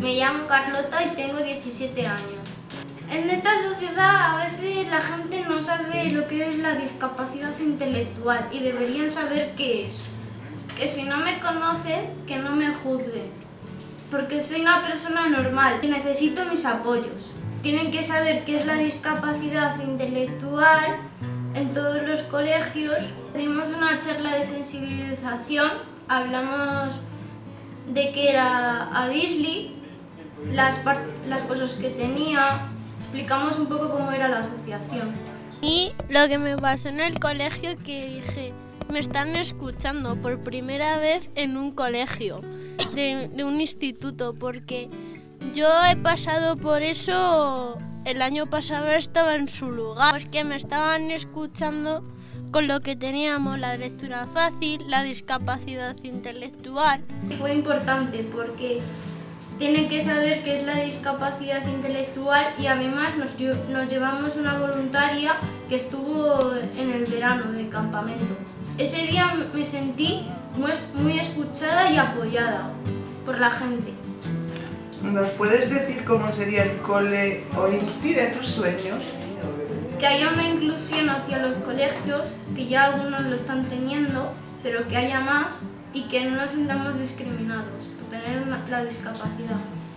Me llamo Carlota y tengo 17 años. En esta sociedad a veces la gente no sabe lo que es la discapacidad intelectual y deberían saber qué es. Que si no me conocen, que no me juzguen, porque soy una persona normal y necesito mis apoyos. Tienen que saber qué es la discapacidad intelectual en todos los colegios. Dimos una charla de sensibilización, hablamos de qué era ADISLI, las cosas que tenía, explicamos un poco cómo era la asociación. Y lo que me pasó en el colegio, que dije, me están escuchando por primera vez en un colegio, de un instituto, porque yo he pasado por eso, el año pasado estaba en su lugar, pues que me estaban escuchando con lo que teníamos, la lectura fácil, la discapacidad intelectual. Fue importante porque tienen que saber qué es la discapacidad intelectual y además nos llevamos una voluntaria que estuvo en el verano de campamento. Ese día me sentí muy escuchada y apoyada por la gente. ¿Nos puedes decir cómo sería el cole o INSTI de tus sueños? Que haya una inclusión hacia los colegios, que ya algunos lo están teniendo, pero que haya más y que no nos sintamos discriminados por tener la discapacidad.